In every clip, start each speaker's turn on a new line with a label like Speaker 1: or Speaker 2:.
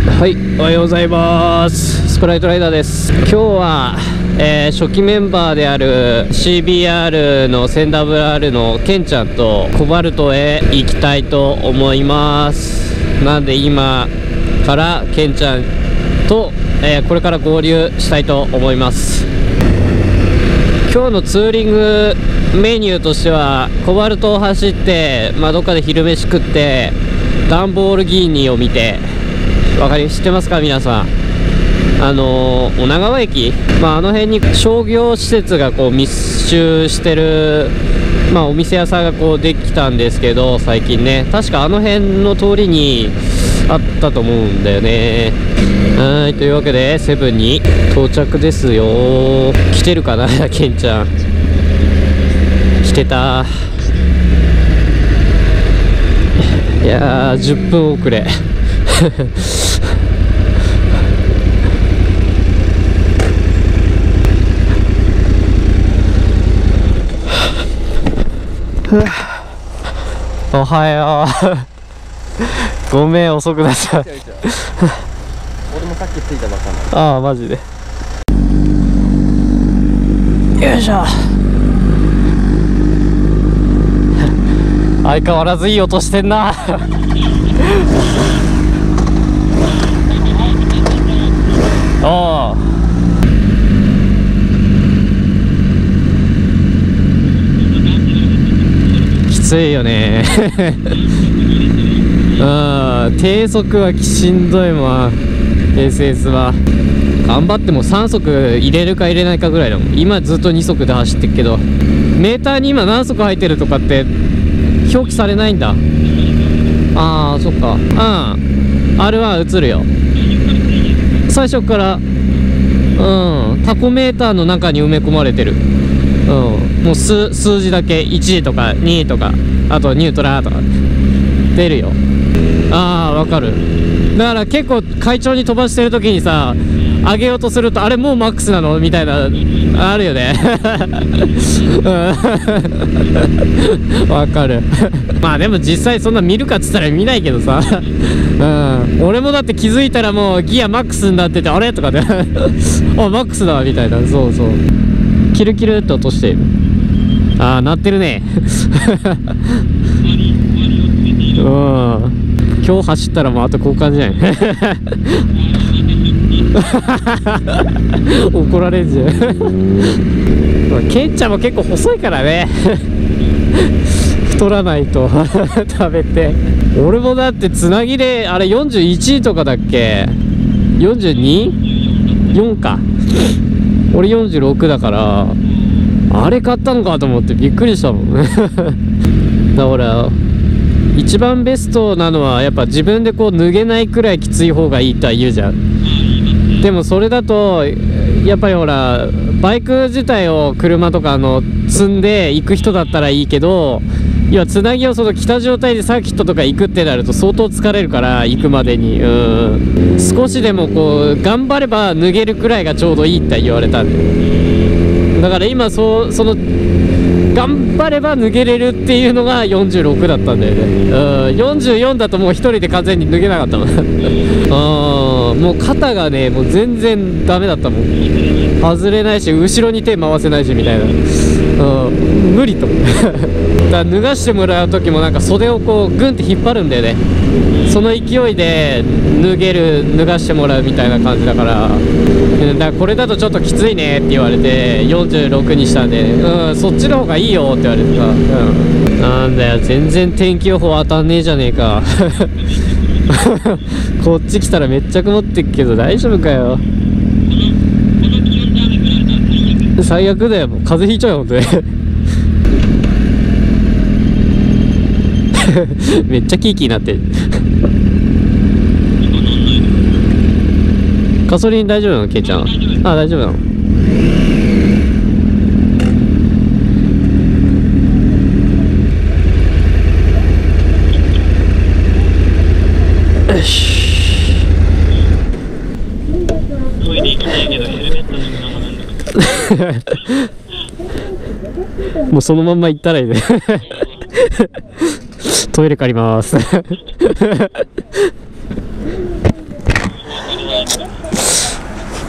Speaker 1: はい、おはようございます。スプライトライダーです。今日は、初期メンバーである CBR の 1000WR のケンちゃんとコバルトへ行きたいと思います。なんで今からケンちゃんと、これから合流したいと思います。今日のツーリングメニューとしてはコバルトを走って、どっかで昼飯食ってダンボールギーニを見て、知ってますか皆さん。女川駅、あの辺に商業施設がこう密集してる、お店屋さんがこうできたんですけど、最近ね、確かあの辺の通りにあったと思うんだよね。はい、というわけでセブンに到着ですよ。来てるかなケンちゃん。来てた。いやー、10分遅れおはようごめん、遅くなっちゃう
Speaker 2: 俺もさっき着いたばっかな。
Speaker 1: ああ、マジで。よいしょ相変わらずいい音してんなおお、きついよね低速はしんどいもん。 SS は頑張っても3速入れるか入れないかぐらいだもん。今ずっと2速で走ってるけど、メーターに今何速入ってるとかって表記されないんだ。ああ、そっか。あれは映るよ最初から。タコメーターの中に埋め込まれてる。もう数字だけ1とか2とか、あとニュートラとか出るよ。わかる。だから結構快調に飛ばしてる時にさ、上げようとすると、あれもうマックスなのみたいなあるよねわかるでも実際そんな見るかっつったら見ないけどさ俺もだって気づいたらもうギアマックスになってて、あれとかであ、マックスだみたいな。そうそう、キルキルって落としている。鳴ってるね今日走ったらもうあと交換じゃん怒られんじゃんケンちゃんも結構細いからね太らないと食べて。俺もだってつなぎであれ41とかだっけ、 42?4 か。俺46だから、あれ買ったのかと思ってびっくりしたもんだから一番ベストなのはやっぱ自分でこう脱げないくらいきつい方がいいとは言うじゃん。でもそれだとやっぱりほら、バイク自体を車とか積んで行く人だったらいいけど、要はつなぎをその着た状態でサーキットとか行くってなると相当疲れるから、行くまでに少しでもこう頑張れば脱げるくらいがちょうどいいって言われたんで、だから今その頑張れば脱げれるっていうのが46だったんだよね。44だともう一人で完全に脱げなかったもんもう肩がね、もう全然ダメだったもん。外れないし、後ろに手回せないしみたいな。無理とだから脱がしてもらう時もなんか袖をこうグンって引っ張るんだよね。その勢いで脱がしてもらうみたいな感じだから、だからこれだとちょっときついねって言われて46にしたんで、そっちの方がいいよって言われてさ、なんだよ、全然天気予報当たんねえじゃねえかこっち来たらめっちゃ曇ってっけど大丈夫かよ。最悪だよ、もう風邪ひいちゃうよほんとにめっちゃキーキーなってるガソリン大丈夫なのケイちゃん。大丈夫なの。よしトイレ行きたいけどヘルメットのままなんだもうそのまんま行ったらいいねトイレ借ります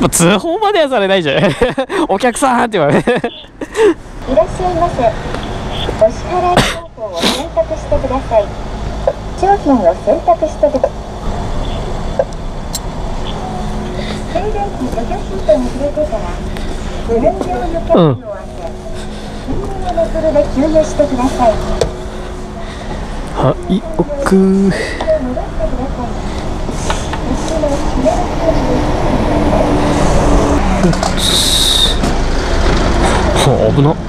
Speaker 1: もう通報まではされないじゃんお客さんって言われて
Speaker 3: いらっしゃいませ。お支払い方法を選択してください。商品を選択してください。静電気除去シートに触れてから無免許のキャップを当て、金色のノズルで給油してください。
Speaker 1: はい奥
Speaker 3: 戻ってください。後ろ左
Speaker 1: はあ危な。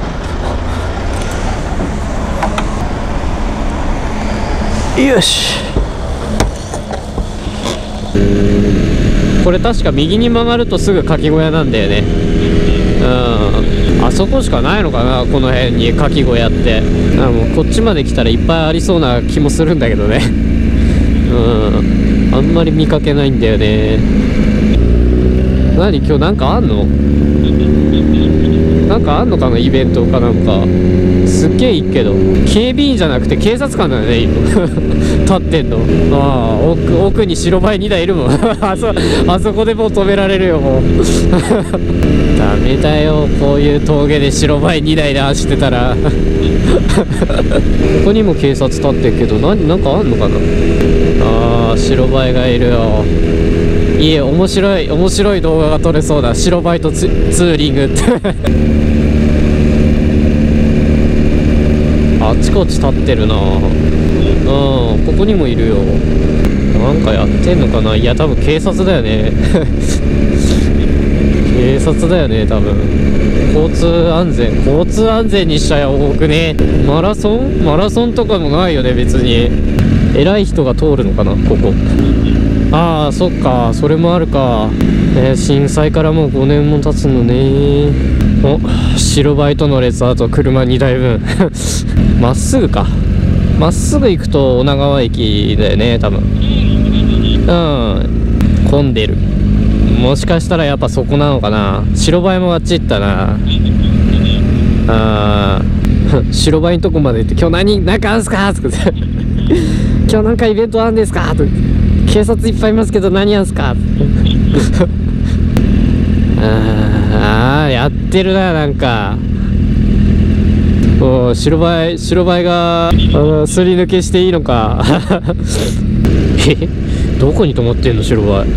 Speaker 1: よし。これ確か右に曲がるとすぐかき小屋なんだよね。あそこしかないのかな、この辺にかき小屋って。もうこっちまで来たらいっぱいありそうな気もするんだけどねあんまり見かけないんだよね。何今日なんかあんの？なんかあんのかな、イベントかなんか。すっげえいいけど、警備員じゃなくて警察官だよね今立ってんの。奥に白バイ2台いるもんあそこでもう止められるよもうダメだよ、こういう峠で白バイ2台で走ってたらここにも警察立ってるけど、なんかあんのかな。白バイがいるよ。いい、面白い動画が撮れそうだ。白バイとツーリングってあちこち立ってるな。ここにもいるよ。なんかやってんのかな。いや多分警察だよね警察だよね多分。交通安全にしちゃ多くね。マラソンとかもないよね別に。偉い人が通るのかなここ。そっか、それもあるか。震災からもう5年も経つのね。白バイとの列、あと車2台分まっすぐか。まっすぐ行くと女川駅だよね多分。混んでる。もしかしたらやっぱそこなのかな。白バイもあっち行ったな。白バイのとこまで行って、今日なんかあんすかとか今日なんかイベントあんですかとか、警察いっぱいいますけど何あんすかやってるな。なんか白バイがすり抜けしていいのかどこに止まってんの白バイ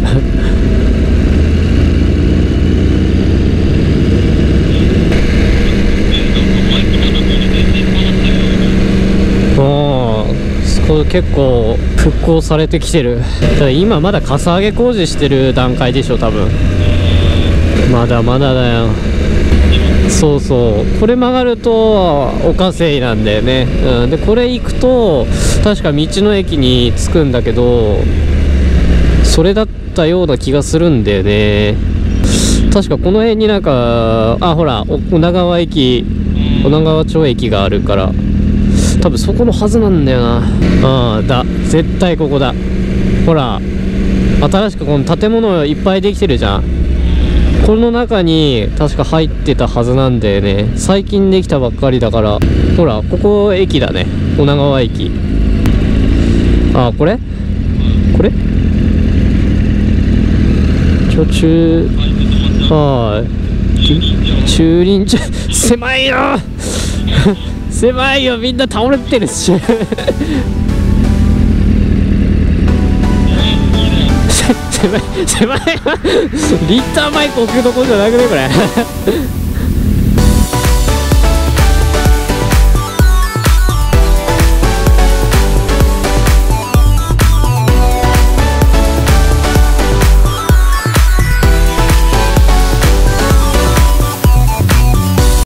Speaker 1: これ結構復興されてきてる。ただ今まだかさ上げ工事してる段階でしょ多分。まだまだだよ。そうそう、これ曲がると岡西なんだよね。でこれ行くと確か道の駅に着くんだけど、それだったような気がするんだよね。確かこの辺になんかほら女川町駅があるから、多分そこのはずなんだよな。絶対ここだ。ほら新しくこの建物いっぱいできてるじゃん。この中に確か入ってたはずなんだよね。最近できたばっかりだから。ほらここ駅だね、女川駅。これ駐輪場狭いよ狭いよ、みんな倒れてるし狭いリッターマイク置くとこじゃなくねこれ